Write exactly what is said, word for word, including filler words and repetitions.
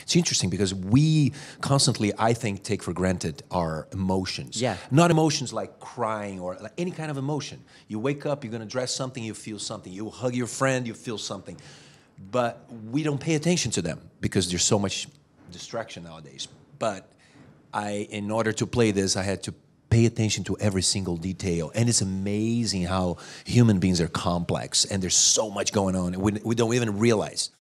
It's interesting because we constantly, I think, take for granted our emotions. Yeah. Not emotions like crying or like any kind of emotion. You wake up, you're going to dress something, you feel something. You hug your friend, you feel something. But we don't pay attention to them because there's so much distraction nowadays. But I, in order to play this, I had to pay attention to every single detail. And it's amazing how human beings are complex and there's so much going on and we, we don't even realize.